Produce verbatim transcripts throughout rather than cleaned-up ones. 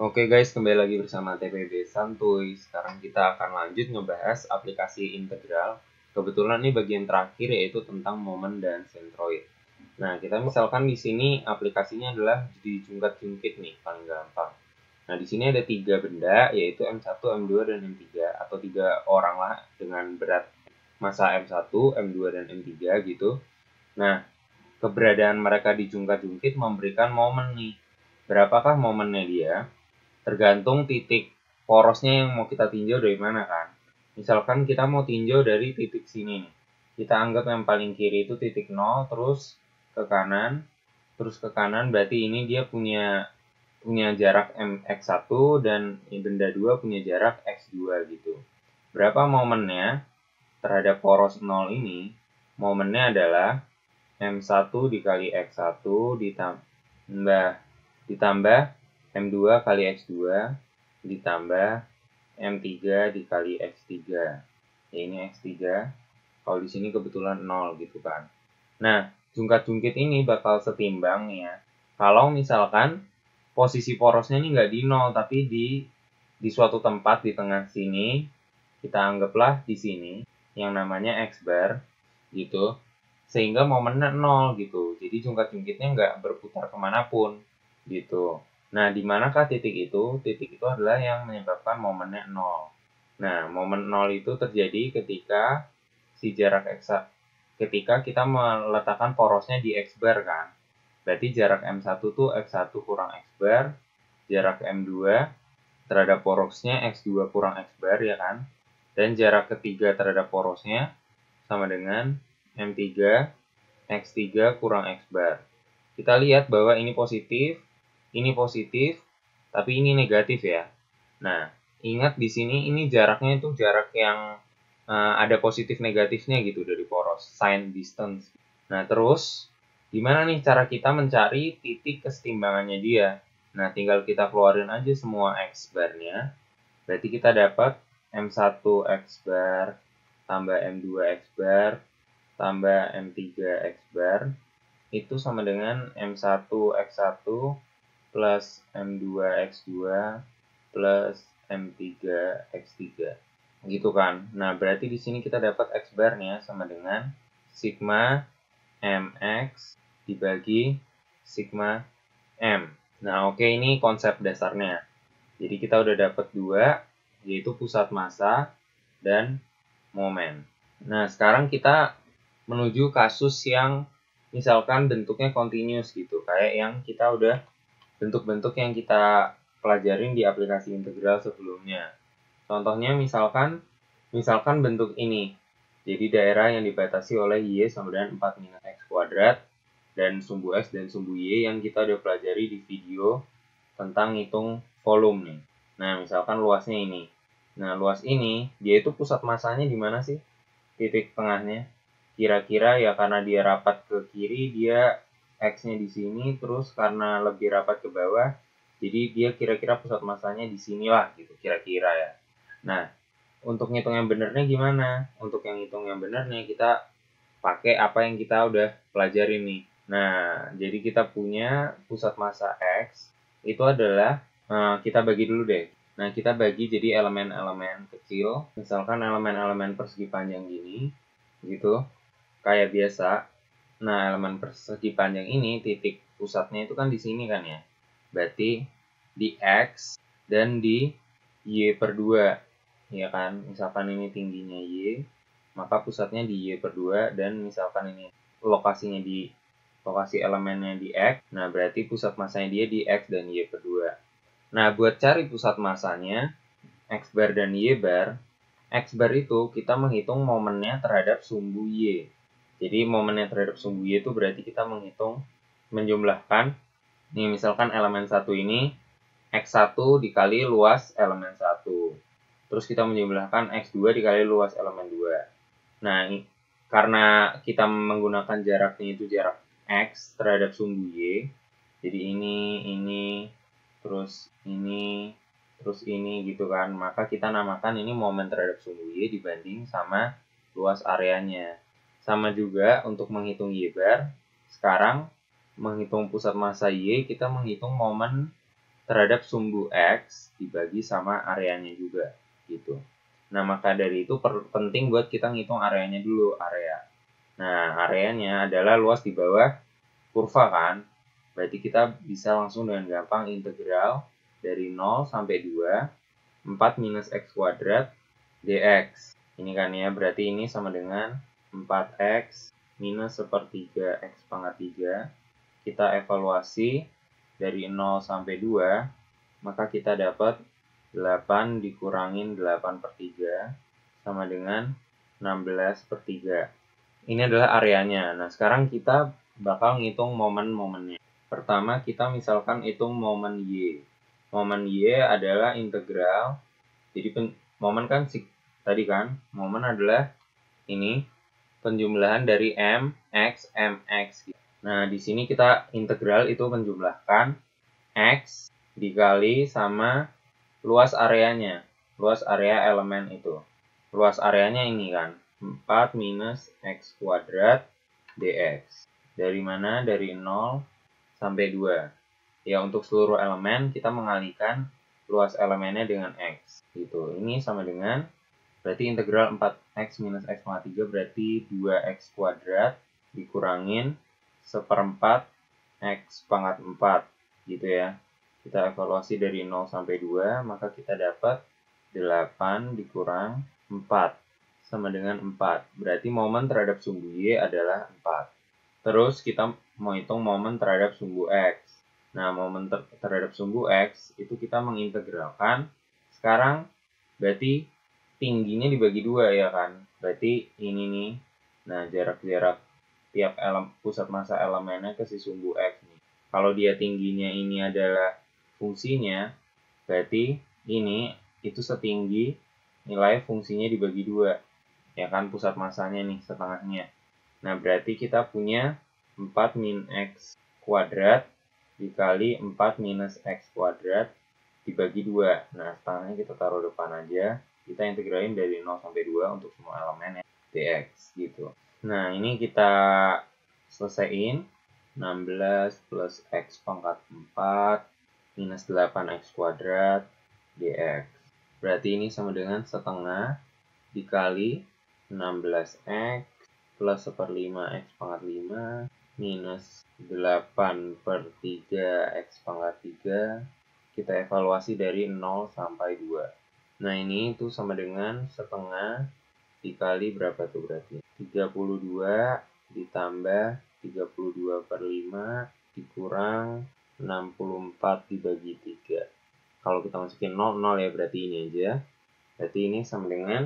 Oke guys, kembali lagi bersama T P B Santuy. Sekarang kita akan lanjut ngebahas aplikasi integral. Kebetulan ini bagian terakhir yaitu tentang momen dan sentroid. Nah, kita misalkan di sini aplikasinya adalah dijungkat-jungkit nih, paling gampang. Nah, di sini ada tiga benda yaitu M satu, M dua, dan M tiga atau tiga orang lah dengan berat massa M satu, M dua, dan M tiga gitu. Nah, keberadaan mereka dijungkat-jungkit memberikan momen nih. Berapakah momennya dia? Tergantung titik porosnya yang mau kita tinjau dari mana kan. Misalkan kita mau tinjau dari titik sini nih. Kita anggap yang paling kiri itu titik nol, terus ke kanan, terus ke kanan berarti ini dia punya punya jarak M X satu dan benda dua punya jarak X dua gitu. Berapa momennya terhadap poros nol ini? Momennya adalah M satu dikali X satu ditambah ditambah M dua kali X dua ditambah M tiga dikali X tiga. Ya, ini X tiga. Kalau di sini kebetulan nol gitu kan. Nah, jungkat-jungkit ini bakal setimbang ya. Kalau misalkan posisi porosnya ini nggak di nol, tapi di di suatu tempat di tengah sini, kita anggaplah di sini, yang namanya X bar, gitu. Sehingga momennya nol gitu. Jadi jungkat-jungkitnya nggak berputar kemanapun, gitu. Nah, di manakah titik itu? Titik itu adalah yang menyebabkan momennya nol. Nah, momen nol itu terjadi ketika si jarak X, ketika kita meletakkan porosnya di X bar kan. Berarti jarak M satu tuh X satu kurang X bar, jarak M dua terhadap porosnya X dua kurang X bar ya kan. Dan jarak ketiga terhadap porosnya sama dengan M tiga X tiga kurang X bar. Kita lihat bahwa ini positif, ini positif, tapi ini negatif ya. Nah, ingat di sini ini jaraknya itu jarak yang uh, ada positif negatifnya gitu dari poros, sign distance. Nah, terus gimana nih cara kita mencari titik kesetimbangannya dia? Nah, tinggal kita keluarin aja semua X bar-nya. Berarti kita dapat M satu X bar tambah M dua X bar tambah M tiga X bar itu sama dengan M satu X satu plus M dua X dua plus M tiga X tiga. Gitu kan. Nah, berarti di sini kita dapat X bar-nya sama dengan sigma Mx dibagi sigma M. Nah, oke, okay, ini konsep dasarnya. Jadi kita udah dapat dua, yaitu pusat massa dan momen. Nah, sekarang kita menuju kasus yang misalkan bentuknya continuous gitu, kayak yang kita udah bentuk-bentuk yang kita pelajarin di aplikasi integral sebelumnya. Contohnya misalkan misalkan bentuk ini. Jadi daerah yang dibatasi oleh Y sama dengan empat minus X kuadrat dan sumbu X dan sumbu Y yang kita udah pelajari di video tentang hitung volume nih. Nah, misalkan luasnya ini. Nah, luas ini dia itu pusat massanya di mana sih? Titik tengahnya. Kira-kira ya karena dia rapat ke kiri, dia X-nya di sini, terus karena lebih rapat ke bawah, jadi dia kira-kira pusat massanya di sinilah gitu, kira-kira ya. Nah, untuk ngitung yang benernya gimana? Untuk yang hitung yang benernya kita pakai apa yang kita udah pelajari nih. Nah, jadi kita punya pusat massa X, itu adalah, nah, kita bagi dulu deh. Nah, kita bagi jadi elemen-elemen kecil, misalkan elemen-elemen persegi panjang gini, gitu, kayak biasa. Nah, elemen persegi panjang ini, titik pusatnya itu kan di sini kan ya. Berarti di X dan di Y per dua, ya kan. Misalkan ini tingginya Y, maka pusatnya di Y per dua, dan misalkan ini lokasinya di, lokasi elemennya di X, nah berarti pusat massanya dia di X dan Y per dua. Nah, buat cari pusat massanya, X bar dan Y bar, X bar itu kita menghitung momennya terhadap sumbu Y. Jadi momennya terhadap sumbu Y itu berarti kita menghitung, menjumlahkan, nih misalkan elemen satu ini, X satu dikali luas elemen satu. Terus kita menjumlahkan X dua dikali luas elemen dua. Nah, karena kita menggunakan jaraknya itu jarak X terhadap sumbu Y, jadi ini, ini, terus ini, terus ini gitu kan, maka kita namakan ini momen terhadap sumbu Y dibanding sama luas areanya. Sama juga untuk menghitung Y bar, sekarang menghitung pusat massa Y, kita menghitung momen terhadap sumbu X dibagi sama areanya juga gitu. Nah, maka dari itu penting buat kita ngitung areanya dulu, area. Nah, areanya adalah luas di bawah kurva kan. Berarti kita bisa langsung dengan gampang integral dari nol sampai dua, empat minus X kuadrat dx. Ini kan ya, berarti ini sama dengan empat X minus sepertiga X pangkat tiga. Kita evaluasi dari nol sampai dua, maka kita dapat delapan dikurangin delapan per tiga sama dengan enam belas per tiga. Ini adalah areanya. Nah, sekarang kita bakal ngitung momen-momennya. Pertama, kita misalkan hitung momen Y. Momen Y adalah integral. Jadi, pen, momen kan tadi kan, momen adalah ini penjumlahan dari M, X, M, X. Nah, di sini kita integral itu menjumlahkan X dikali sama luas areanya. Luas area elemen itu. Luas areanya ini kan, empat minus X kuadrat dx. Dari mana? Dari nol sampai dua. Ya, untuk seluruh elemen kita mengalihkan luas elemennya dengan X. Gitu. Ini sama dengan, berarti integral empat X minus X pangkat tiga berarti dua X kuadrat dikurangin seperempat X pangkat empat. Gitu ya. Kita evaluasi dari nol sampai dua, maka kita dapat delapan dikurang empat sama dengan empat. Berarti momen terhadap sumbu Y adalah empat. Terus kita mau hitung momen terhadap sumbu X. Nah, momen ter terhadap sumbu X itu kita mengintegralkan. Sekarang berarti tingginya dibagi dua ya kan. Berarti ini nih. Nah, jarak-jarak tiap elemen, pusat massa elemennya ke si sumbu X nih. Kalau dia tingginya ini adalah fungsinya, berarti ini itu setinggi nilai fungsinya dibagi dua. Ya kan, pusat massanya nih, setengahnya. Nah, berarti kita punya empat min X kuadrat dikali empat minus X kuadrat dibagi dua. Nah, setengahnya kita taruh depan aja. Kita integralin dari nol sampai dua untuk semua elemen ya, dx gitu. Nah, ini kita selesaiin. enam belas plus X pangkat empat minus delapan X kuadrat dx. Berarti ini sama dengan setengah dikali enam belas X plus seperlima X pangkat lima minus delapan per tiga X pangkat tiga. Kita evaluasi dari nol sampai dua. Nah, ini itu sama dengan setengah dikali berapa tuh berarti? tiga puluh dua ditambah tiga puluh dua per lima dikurang enam puluh empat dibagi tiga. Kalau kita masukin nol, nol ya, berarti ini aja. Berarti ini sama dengan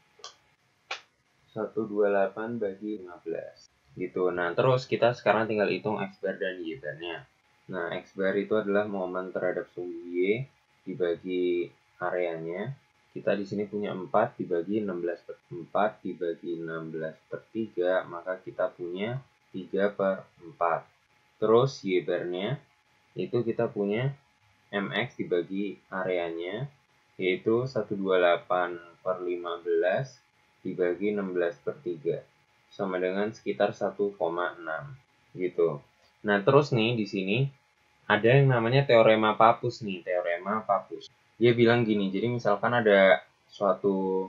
seratus dua puluh delapan bagi lima belas. Gitu. Nah, terus kita sekarang tinggal hitung X bar dan Y bar-nya. Nah, X bar itu adalah momen terhadap sumbu Y dibagi areanya. Kita di sini punya empat dibagi enam belas per empat dibagi enam belas per tiga, maka kita punya tiga per empat. Terus Y bar-nya itu kita punya M X dibagi areanya, yaitu seratus dua puluh delapan per lima belas dibagi enam belas per tiga, sama dengan sekitar satu koma enam gitu. Nah, terus nih di sini ada yang namanya teorema Pappus nih, teorema Pappus. Dia bilang gini, jadi misalkan ada suatu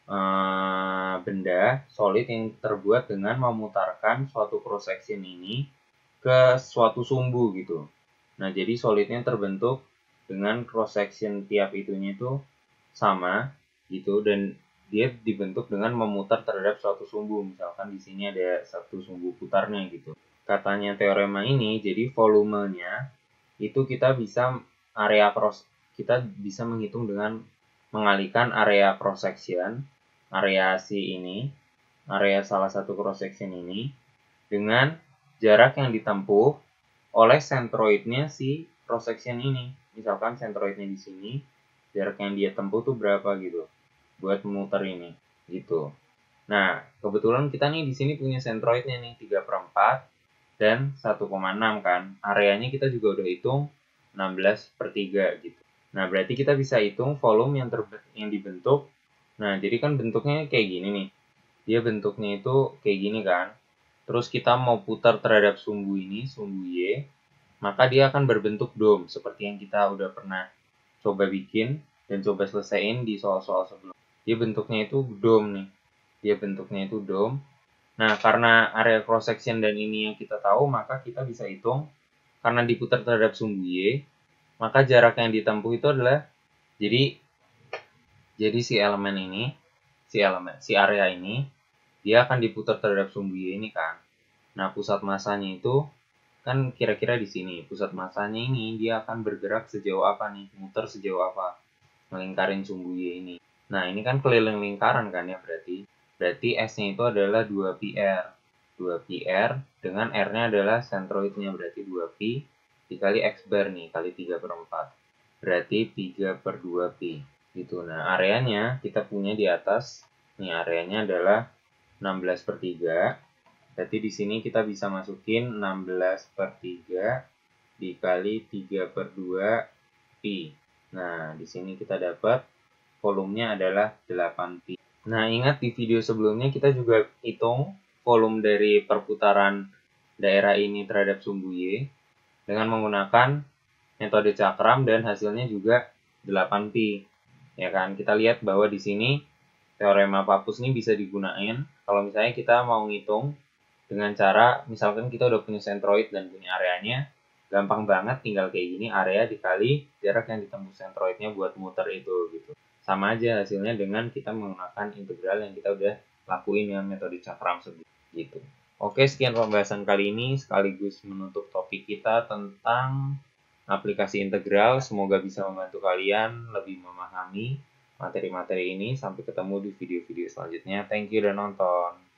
uh, benda solid yang terbuat dengan memutarkan suatu cross section ini ke suatu sumbu gitu. Nah, jadi solidnya terbentuk dengan cross section tiap itunya itu sama gitu, dan dia dibentuk dengan memutar terhadap suatu sumbu. Misalkan di sini ada satu sumbu putarnya gitu. Katanya teorema ini, jadi volumenya itu kita bisa area cross kita bisa menghitung dengan mengalihkan area cross section, area si ini, area salah satu cross section ini dengan jarak yang ditempuh oleh sentroidnya si cross section ini. Misalkan sentroidnya di sini, jarak yang dia tempuh tuh berapa gitu buat memutar ini gitu. Nah, kebetulan kita nih di sini punya sentroidnya nih tiga per empat dan satu koma enam kan. Areanya kita juga udah hitung enam belas per tiga gitu. Nah, berarti kita bisa hitung volume yang ter yang dibentuk. Nah, jadi kan bentuknya kayak gini nih. Dia bentuknya itu kayak gini kan. Terus kita mau putar terhadap sumbu ini, sumbu Y. maka dia akan berbentuk dome seperti yang kita udah pernah coba bikin dan coba selesaiin di soal-soal sebelumnya. Dia bentuknya itu dome nih. Dia bentuknya itu dome. Nah, karena area cross section dan ini yang kita tahu, maka kita bisa hitung karena diputar terhadap sumbu Y, maka jarak yang ditempuh itu adalah jadi jadi si elemen ini, si elemen si area ini dia akan diputar terhadap sumbu Y ini kan. Nah, pusat masanya itu kan kira-kira di sini. Pusat masanya ini dia akan bergerak sejauh apa nih? Muter sejauh apa? Melingkarin sumbu Y ini. Nah, ini kan keliling lingkaran kan ya berarti. Berarti S-nya itu adalah dua pi R. dua pi R dengan R-nya adalah sentroidnya, berarti dua pi dikali X bar nih, kali tiga per empat. Berarti tiga per dua pi. Gitu. Nah, areanya kita punya di atas. Nih, areanya adalah enam belas per tiga. Berarti di sini kita bisa masukin enam belas per tiga dikali tiga per dua pi. Nah, di sini kita dapat volumenya adalah delapan pi. Nah, ingat di video sebelumnya kita juga hitung volume dari perputaran daerah ini terhadap sumbu Y dengan menggunakan metode cakram dan hasilnya juga delapan pi. Ya kan, kita lihat bahwa di sini teorema Pappus ini bisa digunain kalau misalnya kita mau ngitung dengan cara, misalkan kita udah punya sentroid dan punya areanya, gampang banget tinggal kayak gini, area dikali jarak yang ditempuh sentroidnya buat muter itu gitu. Sama aja hasilnya dengan kita menggunakan integral yang kita udah lakuin dengan metode cakram sebelumnya gitu. Oke, sekian pembahasan kali ini sekaligus menutup topik kita tentang aplikasi integral. Semoga bisa membantu kalian lebih memahami materi-materi ini. Sampai ketemu di video-video selanjutnya. Thank you udah nonton.